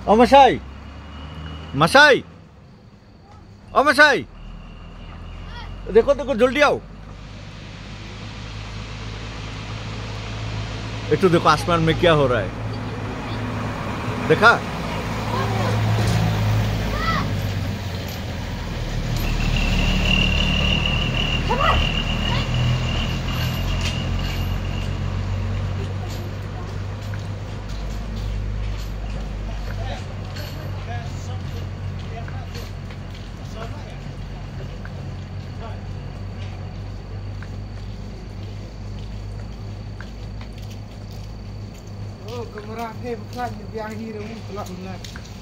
ओ मसाई मसाई ओ मसाई देखो देखो जल्दी आओ। एक तो देखो आसमान में क्या हो रहा है, देखा? Kamera phim khăn yang đi đâu cũng lặn lại.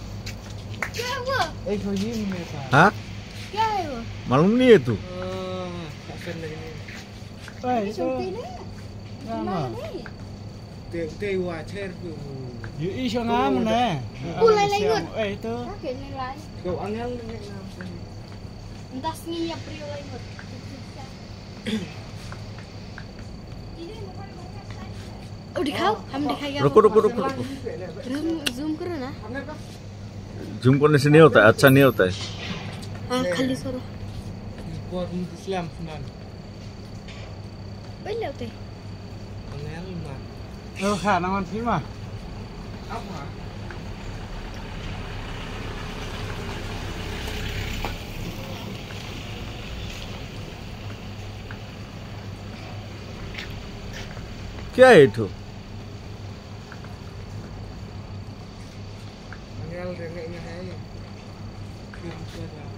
Eh kau ini mereka. Hah? Malam ni itu? Tak senang ni. Ini cuti ni. Nama. Teh wah cer tu. Yu isu ngam nè. Lai ikut. Itu. Okey ni lai. Kau angel ni. Entah ni ya prio lai ikut. Oh दिखाओ हम दिखाएंगे रुको रुको रुको रुको। Zoom करो ना। Zoom करने से नहीं होता है, अच्छा नहीं होता है। हाँ खाली सरो Buat Islam senan. पहले होते Angel mah. Khả năng ăn phim à? Apa? क्या है itu? Angel rengeknya hai. Film